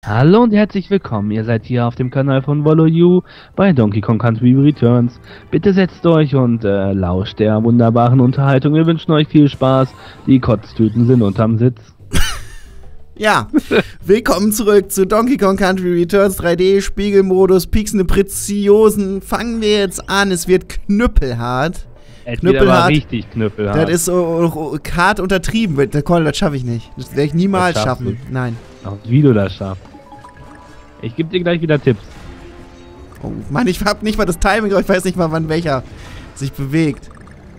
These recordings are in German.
Hallo und herzlich willkommen, ihr seid hier auf dem Kanal von WallowU bei Donkey Kong Country Returns. Bitte setzt euch und lauscht der wunderbaren Unterhaltung. Wir wünschen euch viel Spaß. Die Kotztüten sind unterm Sitz. Ja, willkommen zurück zu Donkey Kong Country Returns 3D, Spiegelmodus, pieksende Preziosen. Fangen wir jetzt an, es wird knüppelhart. Knüppelhart. Richtig knüppelhart. Das ist so hart untertrieben. Das schaffe ich nicht. Das werde ich niemals schaffen. Nein. Auch wie du das schaffst. Ich gebe dir gleich wieder Tipps. Oh Mann, ich habe nicht mal das Timing, aber ich weiß nicht mal, wann welcher sich bewegt.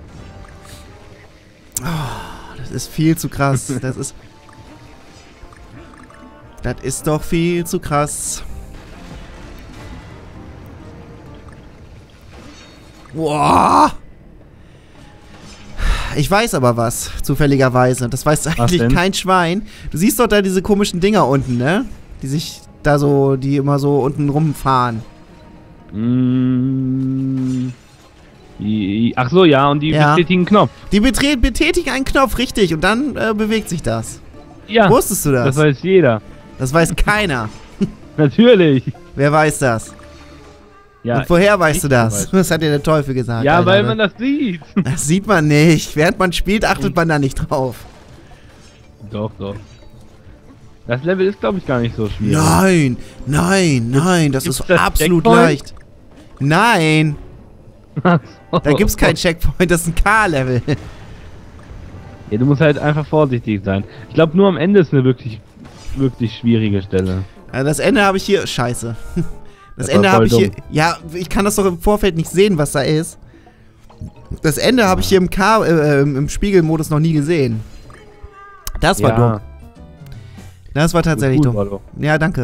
Oh, das ist viel zu krass. Das ist doch viel zu krass. Boah. Ich weiß aber was, zufälligerweise. Das weiß eigentlich kein Schwein. Du siehst doch da diese komischen Dinger unten, ne? Die sich da so, die immer so unten rumfahren. Ach so, ja, und die betätigen einen Knopf. Die betätigen einen Knopf, richtig. Und dann bewegt sich das. Ja. Wusstest du das? Das weiß jeder. Das weiß keiner. Natürlich. Wer weiß das? Ja, und woher weißt du das? Das hat dir der Teufel gesagt. Ja, Alter, weil man das sieht. Das sieht man nicht. Während man spielt, achtet man da nicht drauf. Doch, doch. Das Level ist, glaube ich, gar nicht so schwierig. Nein, nein, nein. Das ist absolut leicht. Nein. Da gibt's kein Checkpoint. Das ist ein K-Level. Ja, du musst halt einfach vorsichtig sein. Ich glaube, nur am Ende ist eine wirklich schwierige Stelle. Also das Ende habe ich hier... Scheiße. Das Ende habe ich hier... Ja, ich kann das doch im Vorfeld nicht sehen, was da ist. Das Ende habe ich hier im Spiegelmodus noch nie gesehen. Das war dumm. Das war tatsächlich dumm. Wallo. Ja, danke.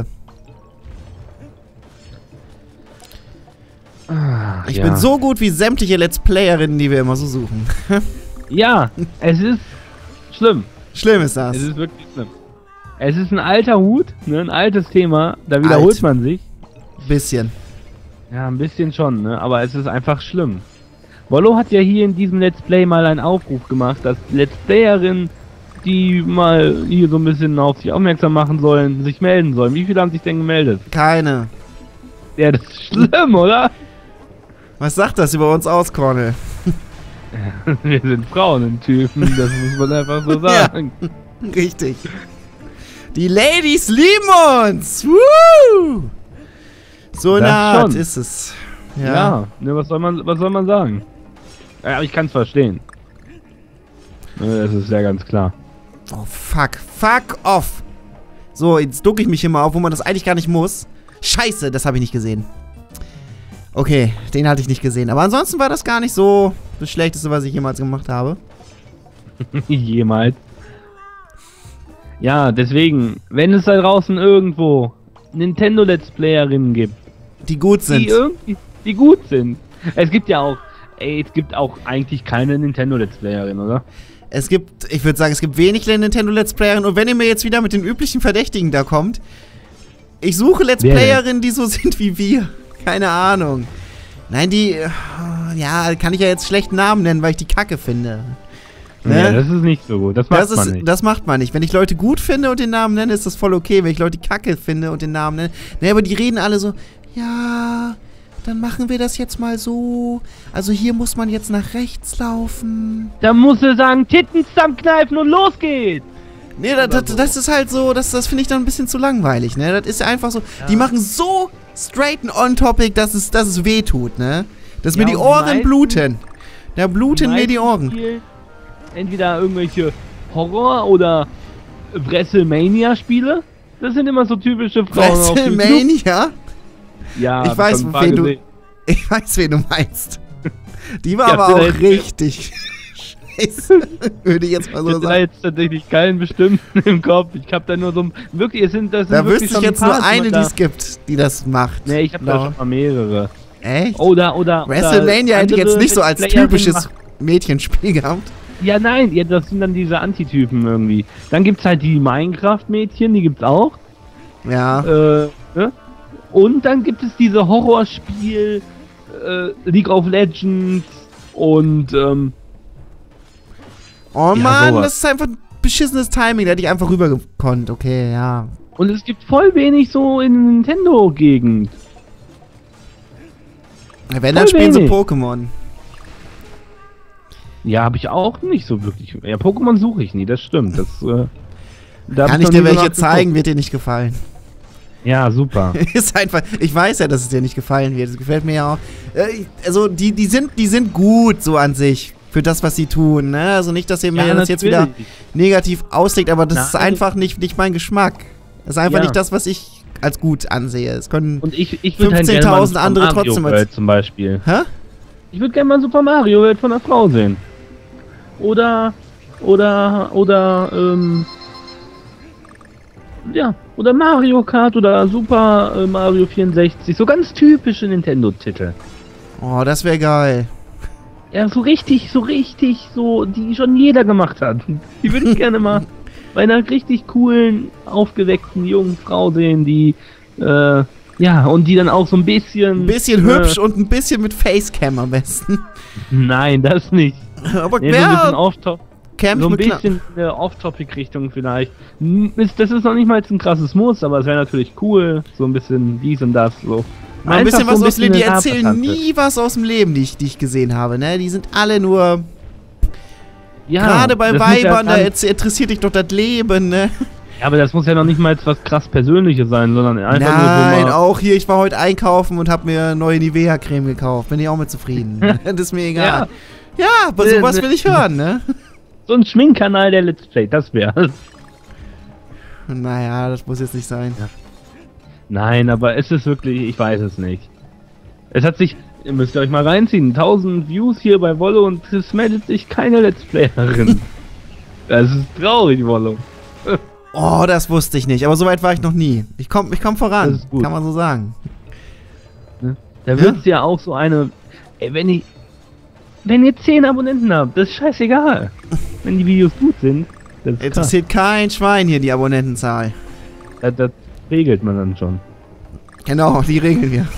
Ich bin so gut wie sämtliche Let's Playerinnen, die wir immer so suchen. Ja, es ist schlimm. Schlimm ist das. Es ist wirklich schlimm. Es ist ein alter Hut, ne, ein altes Thema. Da wiederholt man sich. Bisschen. Ja, ein bisschen schon, ne? Aber es ist einfach schlimm. Wallo hat ja hier in diesem Let's Play mal einen Aufruf gemacht, dass Let's Playerinnen, die mal hier so ein bisschen auf sich aufmerksam machen sollen, sich melden sollen. Wie viele haben sich denn gemeldet? Keine. Ja, das ist schlimm, oder? Was sagt das über uns aus, Cornel? Wir sind Frauentypen, das muss man einfach so sagen. Ja, richtig. Die Ladies lieben uns! Woo! So in der Art ist es. Ja, ne, was soll man sagen? Ja, aber ich kann es verstehen. Das ist ja ganz klar. Oh, fuck. Fuck off! So, jetzt ducke ich mich hier mal auf, wo man das eigentlich gar nicht muss. Scheiße, das habe ich nicht gesehen. Okay, den hatte ich nicht gesehen. Aber ansonsten war das gar nicht so das Schlechteste, was ich jemals gemacht habe. Jemals? Ja, deswegen, wenn es da draußen irgendwo Nintendo Let's Playerinnen gibt, die gut sind. Die gut sind. Es gibt ja auch, eigentlich keine Nintendo Let's Playerin, oder? Ich würde sagen, es gibt wenig Nintendo Let's Playerinnen. Und wenn ihr mir jetzt wieder mit den üblichen Verdächtigen da kommt, ich suche Let's Playerinnen, die so sind wie wir. Keine Ahnung. Nein, ja, kann ich ja jetzt schlechten Namen nennen, weil ich die Kacke finde. Ne? Ja, das ist nicht so gut. Das macht man nicht. Das macht man nicht. Wenn ich Leute gut finde und den Namen nenne, ist das voll okay. Wenn ich Leute Kacke finde und den Namen nenne. Ne, aber die reden alle so, ja, dann machen wir das jetzt mal so. Also hier muss man jetzt nach rechts laufen. Da musst du sagen, Titten zusammenkneifen und los geht's. Ne, das ist halt so, das finde ich dann ein bisschen zu langweilig, ne? Das ist einfach so, die machen so straight and on topic, dass es weh tut, ne? Dass mir die Ohren bluten. Da bluten mir die Ohren. Entweder irgendwelche Horror- oder WrestleMania-Spiele. Das sind immer so typische Frauen. WrestleMania? Ja, ich weiß, wen du meinst. Die war aber auch richtig scheiße. Würde ich jetzt mal so sagen. Ich habe jetzt tatsächlich keinen bestimmten im Kopf. Ich habe da nur so wirklich, da wüsste ich jetzt nur eine, die es gibt, die das macht. Ne, ich habe da schon mal mehrere. Echt? Oder WrestleMania hätte ich jetzt nicht so als typisches Mädchenspiel gehabt. Ja, nein, das sind dann diese Antitypen irgendwie. Dann gibt's halt die Minecraft-Mädchen, die gibt's auch. Ja. Ne? Und dann gibt es diese Horrorspiel, League of Legends und, oh Mann, das ist einfach ein beschissenes Timing, da hätte ich einfach rüber gekonnt. Okay, ja. Und es gibt voll wenig so in Nintendo-Gegend. Wenn, dann spielen sie Pokémon. Ja, habe ich auch nicht so wirklich. Ja, Pokémon suche ich nie, das stimmt. Das, da kann ich dir welche zeigen, wird dir nicht gefallen. Ja, super. Ist einfach, ich weiß ja, dass es dir nicht gefallen wird. Das gefällt mir ja auch. Also, die sind gut so an sich. Für das, was sie tun, ne? Also nicht, dass ihr mir das jetzt wieder negativ auslegt, aber das ist einfach nicht mein Geschmack. Das ist einfach nicht das, was ich als gut ansehe. Es können 15.000 andere trotzdem als zum Beispiel. Hä? Ich würde gerne mal Super Mario World von einer Frau sehen. Oder Mario Kart oder Super Mario 64. So ganz typische Nintendo-Titel. Oh, das wäre geil. Ja, so richtig, die schon jeder gemacht hat. Die würde ich gerne mal bei einer richtig coolen, aufgeweckten jungen Frau sehen, die, und die dann auch so ein bisschen... Ein bisschen hübsch und ein bisschen mit Facecam am besten. Nein, das nicht. Aber nee, so ein bisschen Off-Topic-Richtung vielleicht. Das ist noch nicht mal ein krasses Muss, aber es wäre natürlich cool. So ein bisschen dies und das, so. Ein bisschen was aus dem Leben. Die erzählen nie was aus dem Leben, die ich gesehen habe, ne? Die sind alle nur... Ja, gerade bei Weibern, da interessiert dich doch das Leben, ne? Ja, aber das muss ja noch nicht mal was krass Persönliches sein, sondern einfach nur so mal... Nein, auch hier, ich war heute einkaufen und habe mir neue Nivea-Creme gekauft. Bin ich auch mit zufrieden. Das ist mir egal. Ja, aber sowas will ich hören, ne? So ein Schminkkanal der Let's Play, das wär's. Naja, das muss jetzt nicht sein. Ja. Nein, aber es ist wirklich, ich weiß es nicht. Es hat sich, ihr müsst euch mal reinziehen, 1000 Views hier bei Wollo und es meldet sich keine Let's Playerin. Das ist traurig, Wollo. Oh, das wusste ich nicht, aber so weit war ich noch nie. Ich komm voran, das ist gut. Kann man so sagen. Da wird's ja auch so eine, ey, wenn ihr 10 Abonnenten habt, das ist scheißegal. Wenn die Videos gut sind, das ist interessiert kein Schwein hier, die Abonnentenzahl. Das regelt man dann schon. Genau, die regeln wir.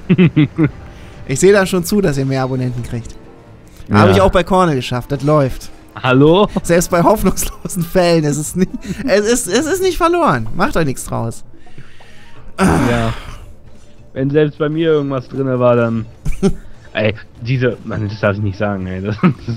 Ich sehe da schon zu, dass ihr mehr Abonnenten kriegt. Ja. Habe ich auch bei Cornel geschafft, das läuft. Hallo? Selbst bei hoffnungslosen Fällen, es ist nicht verloren. Macht euch nichts draus. Ja. Wenn selbst bei mir irgendwas drin war, dann... Ey, Mann, das darf ich nicht sagen, ey.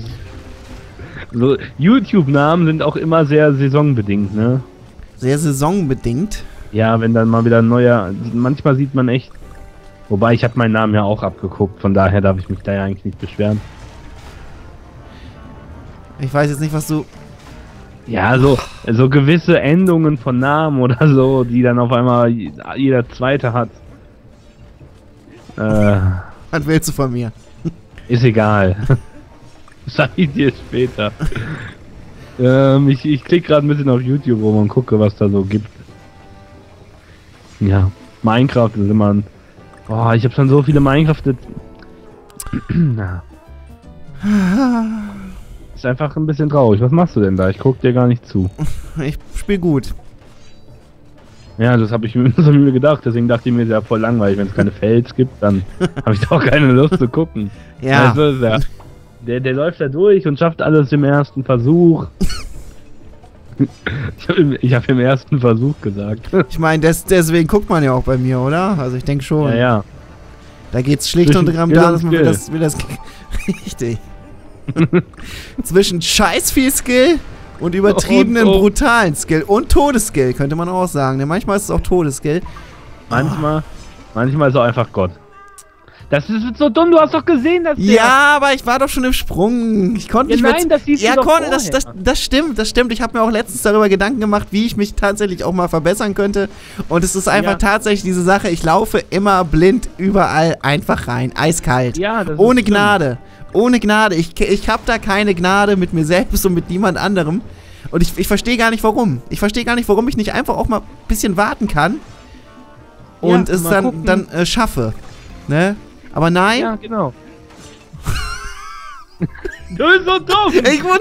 So, YouTube-Namen sind auch immer sehr saisonbedingt, ne? Sehr saisonbedingt? Ja, wenn dann mal wieder ein neuer... Manchmal sieht man echt... Wobei, ich habe meinen Namen ja auch abgeguckt, von daher darf ich mich da ja eigentlich nicht beschweren. Ich weiß jetzt nicht, was du... Ja, so gewisse Endungen von Namen oder so, die dann auf einmal jeder Zweite hat. Was willst du von mir? Ist egal. Sag ich dir später. Ich klicke gerade ein bisschen auf YouTube rum und gucke, was da so gibt. Ja, Minecraft ist immer ein... Boah, ich habe schon so viele Minecraft... Ist einfach ein bisschen traurig. Was machst du denn da? Ich guck dir gar nicht zu. Ich spiel gut. Ja, das habe ich mir gedacht. Deswegen dachte ich mir, ist ja voll langweilig. Wenn es keine Fails gibt, dann habe ich doch keine Lust zu gucken. Ja. Also, der läuft da durch und schafft alles im ersten Versuch. Ich habe im ersten Versuch gesagt. Ich meine, deswegen guckt man ja auch bei mir, oder? Also ich denke schon. Ja, ja. Da geht's schlicht und ergreifend darum, dass man will das richtig. Zwischen scheiß viel Skill und übertriebenen brutalen Skill und Todesskill, könnte man auch sagen. Denn manchmal ist es auch Todesskill. Manchmal ist er einfach Gott. Das ist so dumm, du hast doch gesehen, dass ja, aber ich war doch schon im Sprung. Ich konnte nicht nein, das siehst du doch vorher. Das stimmt. Ich habe mir auch letztens darüber Gedanken gemacht, wie ich mich tatsächlich auch mal verbessern könnte. Und es ist einfach tatsächlich diese Sache, ich laufe immer blind überall einfach rein. Eiskalt. Ja, das ohne Gnade. Ohne Gnade. Ich habe da keine Gnade mit mir selbst und mit niemand anderem. Und ich verstehe gar nicht, warum. Ich verstehe gar nicht, warum ich nicht einfach auch mal ein bisschen warten kann. Und es dann schaffe. Ne? Aber nein. Ja, genau. Du bist so dumm.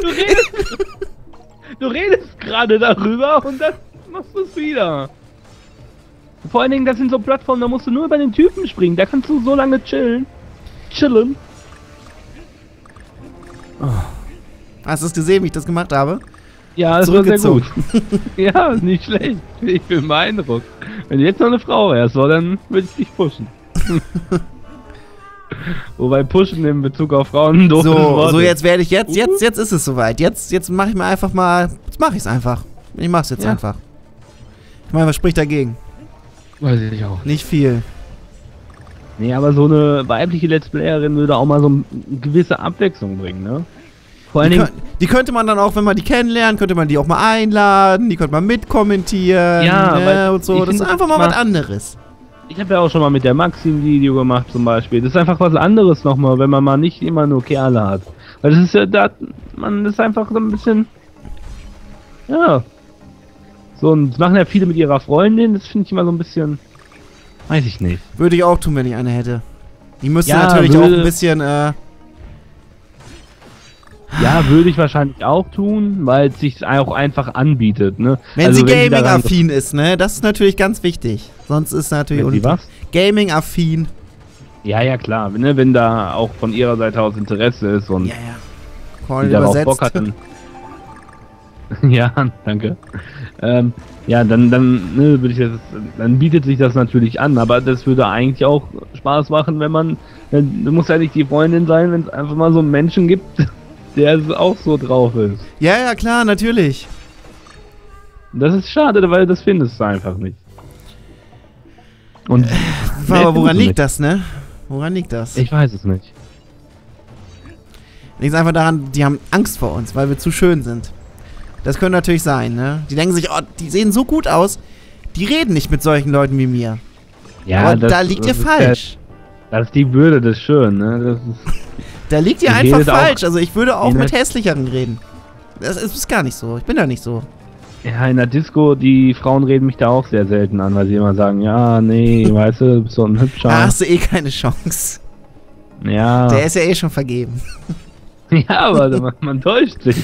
Du redest gerade darüber und dann machst du es wieder. Vor allen Dingen, das sind so Plattformen, da musst du nur über den Typen springen. Da kannst du so lange chillen. Oh. Hast du es gesehen, wie ich das gemacht habe? Ja, das war sehr gut. zurückgezogen. Ja, nicht schlecht. Ich bin beeindruckt. Wenn du jetzt noch eine Frau wärst, so, dann würde ich dich pushen. Wobei pushen in Bezug auf Frauen ein doofes Wort So, ist. jetzt werde ich, jetzt ist es soweit. Jetzt mache ich mir einfach mal, jetzt mache ich es einfach. Ich mache es jetzt Ja. einfach. Ich meine, was spricht dagegen? Weiß ich auch. Nicht viel. Nee, aber so eine weibliche Let's Playerin würde auch mal so eine gewisse Abwechslung bringen, ne? Vor allen Dingen, Die könnte man dann auch, wenn man die kennenlernt, könnte man die auch mal einladen, die könnte man mitkommentieren, Ja, ne, weil und so. ich Das ist finde, einfach mal was anderes. ich habe ja auch schon mal mit der Maxi ein Video gemacht zum Beispiel. Das ist einfach was anderes nochmal, wenn man mal nicht immer nur Kerle hat. Weil das ist ja, man ist einfach so ein bisschen, ja. So, und das machen ja viele mit ihrer Freundin, das finde ich immer so ein bisschen, weiß ich nicht. Würde ich auch tun, wenn ich eine hätte. Die müsste Ja, natürlich auch würde- ein bisschen, Ja, würde ich wahrscheinlich auch tun, weil es sich auch einfach anbietet, ne? wenn Also sie daran- Gaming-affin ist, ne? Das ist natürlich ganz wichtig. Sonst ist natürlich Wenn sie was? Gaming-affin. Ja, ja, klar, ne? Wenn da auch von ihrer Seite aus Interesse ist und Ja. Call die darauf übersetzt. Bock hat, dann. Ja, danke. Ja, dann ne, würde ich das, dann bietet sich das natürlich an, aber das würde eigentlich auch Spaß machen, wenn man, du musst ja nicht die Freundin sein, wenn es einfach mal so einen Menschen gibt, der auch so drauf ist. Ja, klar, natürlich. Das ist schade, weil das findest du einfach nicht. Und Aber woran liegt das, ne? Woran liegt das? Ich weiß es nicht. Liegt einfach daran, die haben Angst vor uns, weil wir zu schön sind. Das könnte natürlich sein, ne? Die denken sich, oh, die sehen so gut aus, die reden nicht mit solchen Leuten wie mir. Ja, Aber das, da liegt ihr das ist falsch. Das ist die Würde des Schönen, ne? Das ist, Da liegt ihr Die einfach redet auch- falsch. Also ich würde auch Die mit net- hässlicheren reden. Das ist gar nicht so. Ich bin da nicht so. ja, in der Disco, die Frauen reden mich da auch sehr selten an, weil sie immer sagen, ja, nee, weißt du, du bist so ein Hübscher. Da hast du eh keine Chance. Ja. Der ist ja eh schon vergeben. Ja, aber man täuscht sich.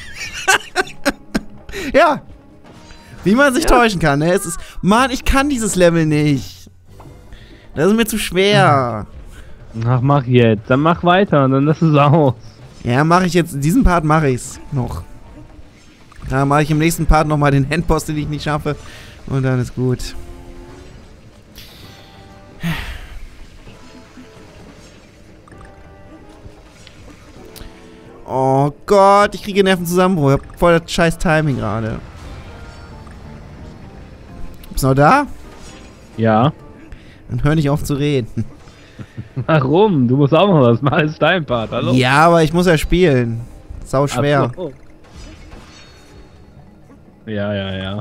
Ja. Wie man sich Ja. täuschen kann, ne? Es ist, Mann, ich kann dieses Level nicht. Das ist mir zu schwer. Ach, mach jetzt. Dann mach weiter, dann lass es aus. Ja, mache ich jetzt. In diesem Part mache ich's noch. Da mache ich im nächsten Part nochmal den Endboss, den ich nicht schaffe. Und dann ist gut. Oh Gott, ich kriege Nervenzusammenbruch. Ich hab voll das scheiß Timing gerade. Bist du noch da? Ja. Dann hör nicht auf zu reden. Warum? Du musst auch noch was machen. Das ist dein Part, hallo? Ja, aber ich muss ja spielen. Sau schwer. Ach so. Ja, ja, ja.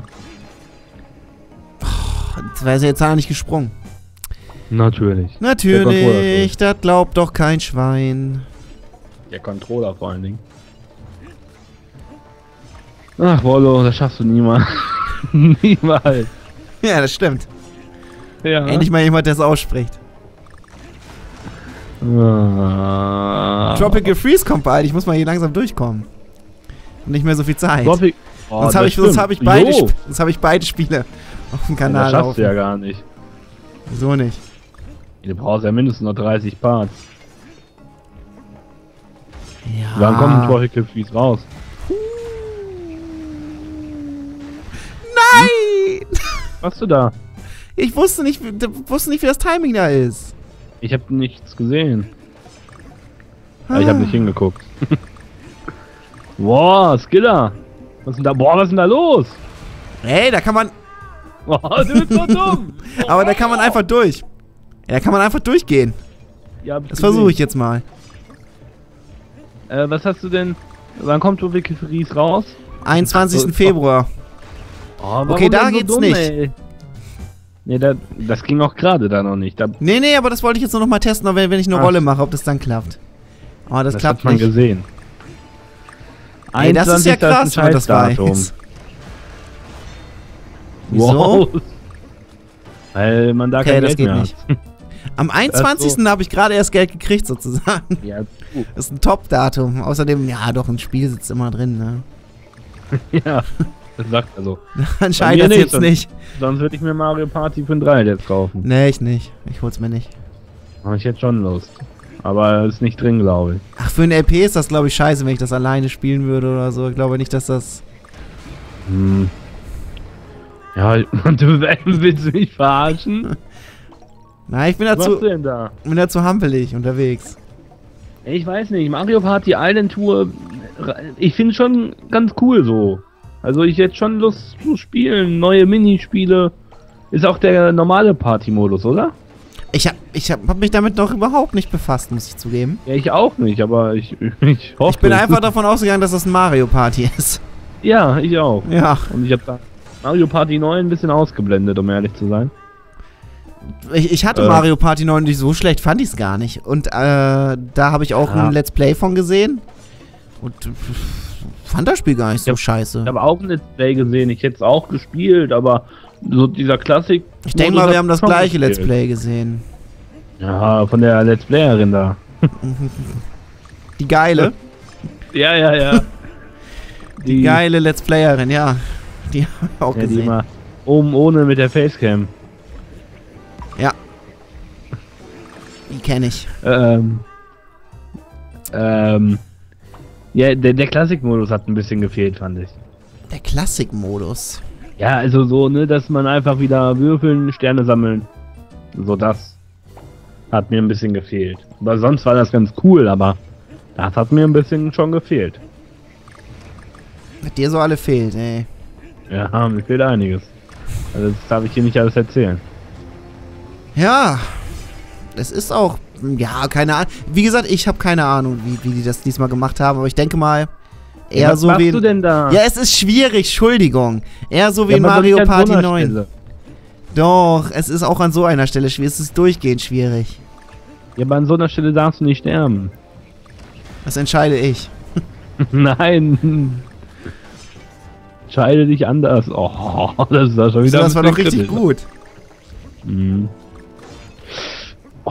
Jetzt wäre sie jetzt auch nicht gesprungen. Natürlich. Natürlich, das glaubt doch kein Schwein. Der Controller vor allen Dingen. Ach, Wollo, das schaffst du niemals. Niemals. Ja, das stimmt. Ja. Endlich mal jemand, der es ausspricht. Tropical Freeze kommt bald. Ich muss mal hier langsam durchkommen. Und nicht mehr so viel Zeit. Oh, Sonst habe ich beide Spiele auf dem Kanal Das schaffst laufen. du ja gar nicht. Wieso nicht? Du brauchst ja mindestens noch 30 Parts. Ja. Wann kommt ein Tropical Freeze raus? Nein! Was hast du da? Ich wusste nicht, wie das Timing da ist. Ich habe nichts gesehen. Aber ich habe nicht hingeguckt. Wow, Skiller! Was ist denn da? Boah, was ist denn da los? Hey, da kann man... Oh, du bist so dumm! Aber da kann man einfach durch. Ja, da kann man einfach durchgehen. Ja, hab ich Das gesehen. versuche ich jetzt mal. Was hast du denn? Wann kommt Tropical Freeze raus? 21. Februar. Oh, warum Okay, da denn so geht's dumm, nicht. Ey? Nee, das ging auch gerade da noch nicht. Nee, aber das wollte ich jetzt nur noch mal testen, wenn ich eine Ach. Rolle mache, ob das dann klappt. Oh, das klappt hat man nicht. gesehen. Ey, das ist ja 21. krass, wenn man das Scheißdatum. weiß. Wieso? Wow. Weil man da Okay, kein das Geld mehr geht nicht. hat. Am 21. habe ich gerade erst Geld gekriegt, sozusagen. Ja, Das ist ein Top-Datum. Außerdem, ja doch, ein Spiel sitzt immer drin, ne? ja, das sagt er so. Anscheinend Bei das mir jetzt nicht. Sonst würde ich mir Mario Party für ein 3 jetzt kaufen. Nee, ich nicht. Ich hol's mir nicht. Habe ich jetzt schon Lust. Aber ist nicht drin, glaube ich. Ach, für ein LP ist das, glaube ich, scheiße, wenn ich das alleine spielen würde oder so. Ich glaube nicht, dass das Hm. Ja, du willst mich verarschen? Nein, ich bin Was machst du denn da? bin da zu hampelig unterwegs. Ich weiß nicht, Mario Party Island Tour, ich finde schon ganz cool so. Also ich hätte schon Lust zu spielen, neue Minispiele. Ist auch der normale Party-Modus, oder? Ich hab mich damit noch überhaupt nicht befasst, muss ich zugeben. Ja, ich auch nicht, aber ich hoffe. Ich bin einfach davon ausgegangen, dass das ein Mario Party ist. Ja, ich auch. Ja. Und ich habe da Mario Party 9 ein bisschen ausgeblendet, um ehrlich zu sein. Ich hatte Mario Party 9 nicht so schlecht, fand ich es gar nicht. Und da habe ich auch ein Let's Play von gesehen. Und fand das Spiel gar nicht so scheiße. Ich habe auch ein Let's Play gesehen, ich hätte es auch gespielt, aber so dieser Klassik. Ich denke mal, wir haben das gleiche Let's Play gesehen. Ja, von der Let's Playerin da. Die geile? Ja. Die geile Let's Playerin, ja. Die habe ich auch gesehen. Die mal oben ohne mit der Facecam. Ja. Die kenne ich. Ja, der Klassik-Modus hat ein bisschen gefehlt, fand ich. Der Klassik-Modus? Ja, also so, ne, dass man einfach wieder würfeln, Sterne sammeln. So, das hat mir ein bisschen gefehlt. Aber sonst war das ganz cool, aber das hat mir ein bisschen schon gefehlt. Was dir so alle fehlt, ey. Ja, mir fehlt einiges. Also das darf ich hier nicht alles erzählen. Ja, es ist auch, ja, keine Ahnung. Wie gesagt, ich habe keine Ahnung, wie die das diesmal gemacht haben, aber ich denke mal, eher was so machst wie... du denn da? Ja, es ist schwierig, Entschuldigung. Eher so wie in Mario Party 9. Stelle. Doch, es ist auch an so einer Stelle schwierig, es ist durchgehend schwierig. Ja, aber an so einer Stelle darfst du nicht sterben. Das entscheide ich. Nein. Entscheide dich anders. Oh, das ist da schon wieder. Das war doch richtig gut. Mhm. Oh.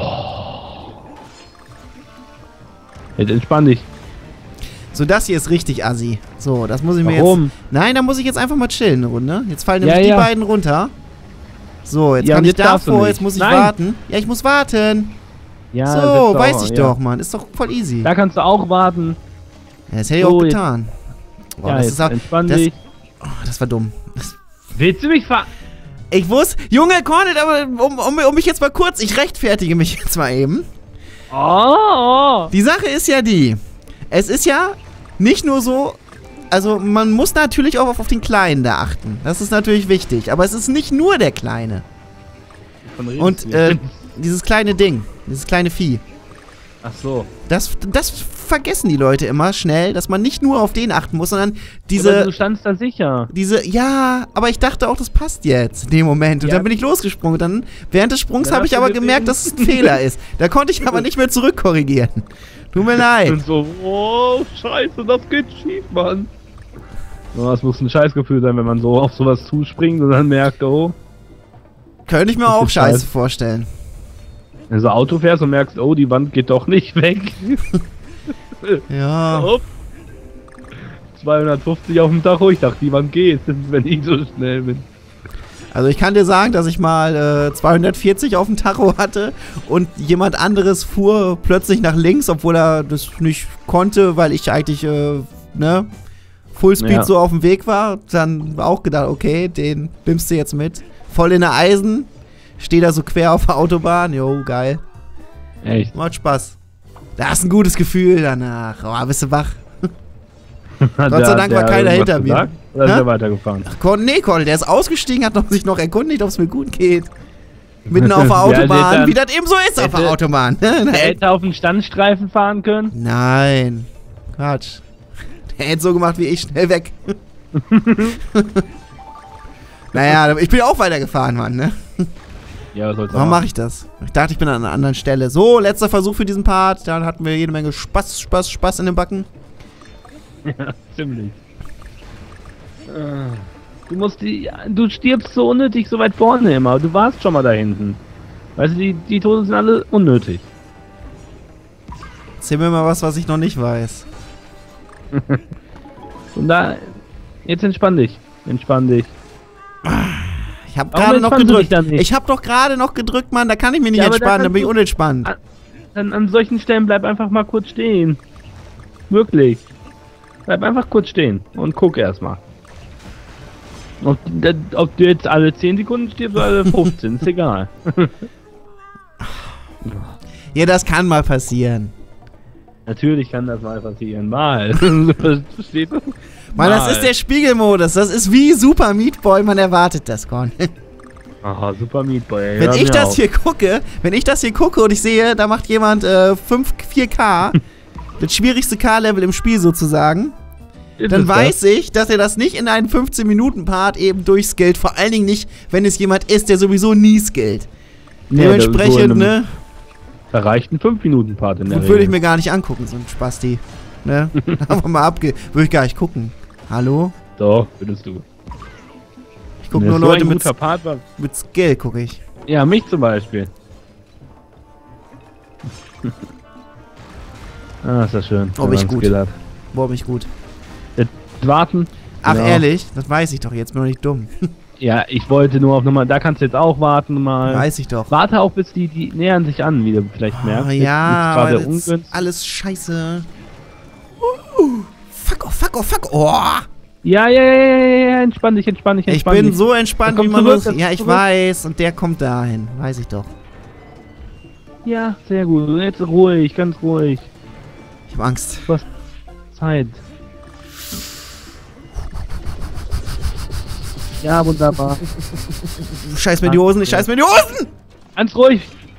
Jetzt entspann dich. So, das hier ist richtig assi. So, das muss ich mir Warum? jetzt... Nein, da muss ich jetzt einfach mal chillen eine Runde. Jetzt fallen nämlich die beiden runter. So, jetzt kann ich davor, jetzt muss ich warten. Ja, ich muss warten. Ja, so, weiß ich doch, Mann. Ist doch voll easy. Da kannst du auch warten. Ja, das hätte ich auch getan. Boah, ja, das ist auch, entspann dich. Oh, das war dumm. Willst du mich Ich wusste... Junge, Cornet, aber um mich jetzt mal kurz... Ich rechtfertige mich jetzt mal eben. Oh. Die Sache ist ja die... Es ist ja nicht nur so... Also, man muss natürlich auch auf den Kleinen da achten. Das ist natürlich wichtig. Aber es ist nicht nur der Kleine. Und, dieses kleine Ding. Dieses kleine Vieh. Ach so. Das vergessen die Leute immer schnell, dass man nicht nur auf den achten muss, sondern diese... Aber du standst da sicher. Ja, aber ich dachte auch, das passt jetzt in dem Moment. Und dann bin ich losgesprungen. Und dann, während des Sprungs habe ich aber gemerkt, dass es ein Fehler ist. Da konnte ich aber nicht mehr zurückkorrigieren. Tut mir leid. Und so, oh, scheiße, das geht schief, Mann. Oh, das muss ein Scheißgefühl sein, wenn man so auf sowas zuspringt und dann merkt, oh. Könnte ich mir auch scheiße vorstellen. Wenn du so Auto fährst und merkst, oh, die Wand geht doch nicht weg. Ja. Oh. 250 auf dem Tacho, ich dachte, die Wand geht, wenn ich so schnell bin. Also ich kann dir sagen, dass ich mal 240 auf dem Tacho hatte und jemand anderes fuhr plötzlich nach links, obwohl er das nicht konnte, weil ich eigentlich, Fullspeed so auf dem Weg war. Dann auch gedacht, okay, den nimmst du jetzt mit. Voll in der Eisen, steh da so quer auf der Autobahn, jo, geil. Echt? Macht Spaß. Da hast ein gutes Gefühl danach. Oh, bist du wach. Gott sei Dank war keiner hinter mir. Oder ist er weitergefahren? Ach, nee, Colin, der ist ausgestiegen, hat sich noch erkundigt, ob es mir gut geht. Mitten auf der Autobahn, ja, wie das eben so ist auf der Autobahn. Der hätte auf den Standstreifen fahren können? Nein. Quatsch. Der hätte so gemacht wie ich, schnell weg. Naja, ich bin auch weitergefahren, Mann, ne? Ja, was soll's Warum mache ich das? Ich dachte, ich bin an einer anderen Stelle. So, letzter Versuch für diesen Part. Dann hatten wir jede Menge Spaß in den Backen. Ja, ziemlich. Du stirbst so unnötig so weit vorne immer. Du warst schon mal da hinten. Weißt du, die Tode sind alle unnötig. Erzähl mir mal was ich noch nicht weiß. Und da... Jetzt entspann dich. Entspann dich. Ich hab gerade noch gedrückt. Ich hab doch gerade noch gedrückt, Mann. Da kann ich mich nicht entspannen. Da bin ich unentspannt. An solchen Stellen bleib einfach mal kurz stehen. Wirklich. Bleib einfach kurz stehen und guck erstmal. Ob du jetzt alle 10 Sekunden stirbst oder alle 15, ist egal. Ja, das kann mal passieren. Natürlich kann das mal passieren. Mal. Verstehst du? Weil das ist der Spiegelmodus. Das ist wie Super Meat Boy. Man erwartet das, Con. Aha, Super Meat Boy. Wenn ich das hier gucke und ich sehe, da macht jemand 4K, das schwierigste K-Level im Spiel sozusagen, dann weiß ich, dass er das nicht in einen 15-Minuten-Part eben durchskillt. Vor allen Dingen nicht, wenn es jemand ist, der sowieso nie skillt. Dementsprechend, so ne? Da reicht ein 5-Minuten-Part in der Regel. Würde ich mir gar nicht angucken, so ein Spasti. Ne? Einfach mal würde ich gar nicht gucken. Hallo? Doch, würdest du. Ich gucke nur Leute mit mit Skill, gucke ich. Ja, mich zum Beispiel. Ist das schön. Boah, bin ich gut. Boah, bin ich gut. Warten. Ach, genau. Ehrlich? Das weiß ich doch jetzt, bin doch nicht dumm. Ja, ich wollte nur auf Nummer, da kannst du jetzt auch warten mal. Weiß ich doch. Warte auch, bis die nähern sich an, wie du vielleicht merkst. Ja, aber das ist alles scheiße. Fuck off, fuck off, fuck off. Ja, entspann dich. Ich bin so entspannt, wie man muss. Ja, ich weiß. Und der kommt dahin. Weiß ich doch. Ja, sehr gut. Und jetzt ruhig, ganz ruhig. Ich hab Angst. Du hast Zeit. Ja, wunderbar. Scheiß mir die Hosen, ich scheiß mir die Hosen! Ganz ruhig.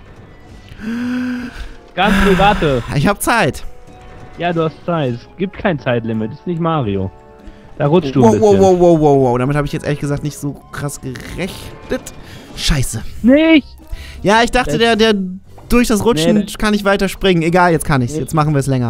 Ganz ruhig, warte. Ich hab Zeit. Ja, du hast Zeit. Es gibt kein Zeitlimit. Das ist nicht Mario. Da rutscht du ein bisschen. Wow. Damit habe ich jetzt ehrlich gesagt nicht so krass gerechnet. Scheiße. Nicht! Ja, ich dachte, der durch das Rutschen kann ich weiter springen. Egal, jetzt kann ich's. Jetzt machen wir es länger.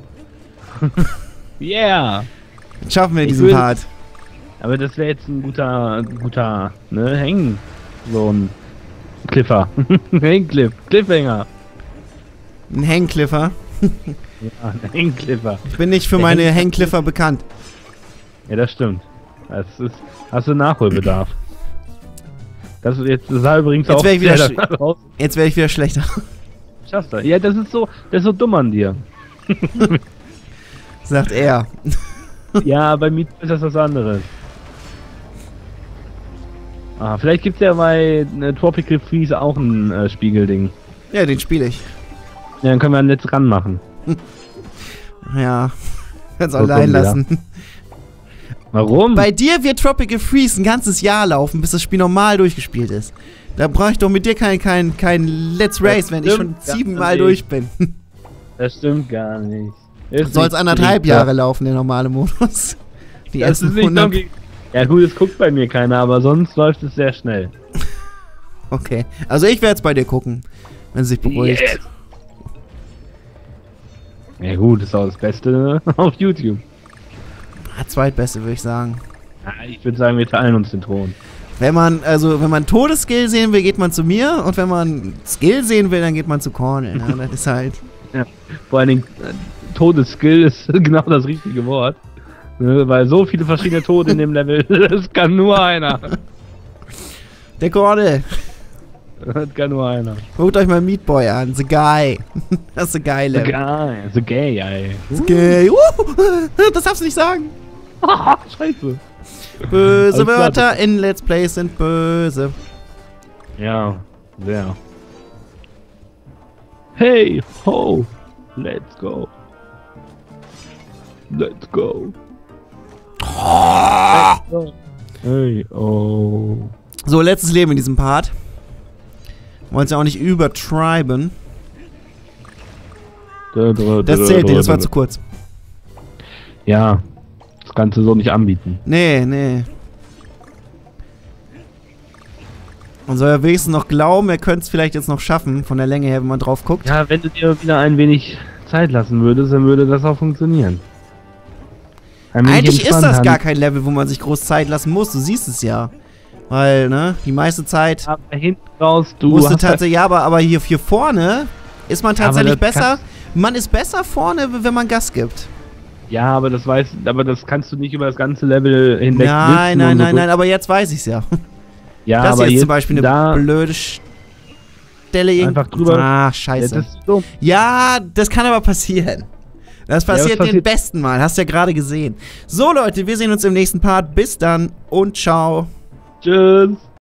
Yeah! Jetzt schaffen wir diesen Part. Aber das wäre jetzt ein guter, ne, Hängen. So ein Cliffer. Cliffhanger. Ein Hangcliffer? Ja, ein Hangcliffer. Ich bin nicht für meine Hangcliffer bekannt. Ja, das stimmt. Hast du Nachholbedarf. Das sah übrigens jetzt auch aus. Jetzt werde ich wieder schlechter. Schaffst du. Ja, das ist so dumm an dir. Sagt er. Ja, bei mir ist das was anderes. Vielleicht gibt's ja bei Tropical Freeze auch ein Spiegelding. Ja, den spiele ich. Ja, dann können wir ein Netz ranmachen. Ja, kannst allein lassen. Warum? Bei dir wird Tropical Freeze ein ganzes Jahr laufen, bis das Spiel normal durchgespielt ist. Da brauche ich doch mit dir kein Let's Race, wenn ich schon 7-mal durch bin. Das stimmt gar nicht. Soll es 1,5 Jahre laufen, der normale Modus. Die ersten 100. Ja gut, es guckt bei mir keiner, aber sonst läuft es sehr schnell. Okay, also ich werde es bei dir gucken, wenn es sich beruhigt. Yes. Ja gut, ist auch das Beste auf YouTube. Zweitbeste, würde ich sagen. Ja, ich würde sagen, wir teilen uns den Thron. Wenn man Todesskill sehen will, geht man zu mir, und wenn man Skill sehen will, dann geht man zu Cornel. Ne? Das ist halt... Ja, vor allen Dingen, Todesskill ist genau das richtige Wort. Ne? Weil so viele verschiedene Tode in dem Level, das kann nur einer. Der Cornel. Das kann nur einer. Guckt euch mal Meat Boy an, The Guy. Das ist The Guy Level. The Gay, ey. The Gay. Das darfst du nicht sagen. Scheiße. Böse Wörter in Let's Plays sind böse. Ja, sehr. Hey, ho, let's go. Let's go. Hey, oh. So, letztes Leben in diesem Part. Wollen es ja auch nicht übertreiben. Das zählt nicht, das war zu kurz. Ja, das kannst du so nicht anbieten. Nee. Man soll ja wenigstens noch glauben, er könnte es vielleicht jetzt noch schaffen, von der Länge her, wenn man drauf guckt. Ja, wenn du dir wieder ein wenig Zeit lassen würdest, dann würde das auch funktionieren. Eigentlich ist das gar kein Level, wo man sich groß Zeit lassen muss, du siehst es ja. Weil, ne, die meiste Zeit aber hinten raus, musst du tatsächlich, ja, aber hier vorne ist man tatsächlich besser. Man ist besser vorne, wenn man Gas gibt. Ja, aber das kannst du nicht über das ganze Level hinweg. Nein, aber jetzt weiß ich's ja. Ja, das aber ist jetzt zum Beispiel eine blöde Stelle einfach drüber. Ah, scheiße. Ja, das ist dumm. Ja, das kann aber passieren. Das passiert den besten Mal, hast du ja gerade gesehen. So Leute, wir sehen uns im nächsten Part. Bis dann und ciao. Tschüss.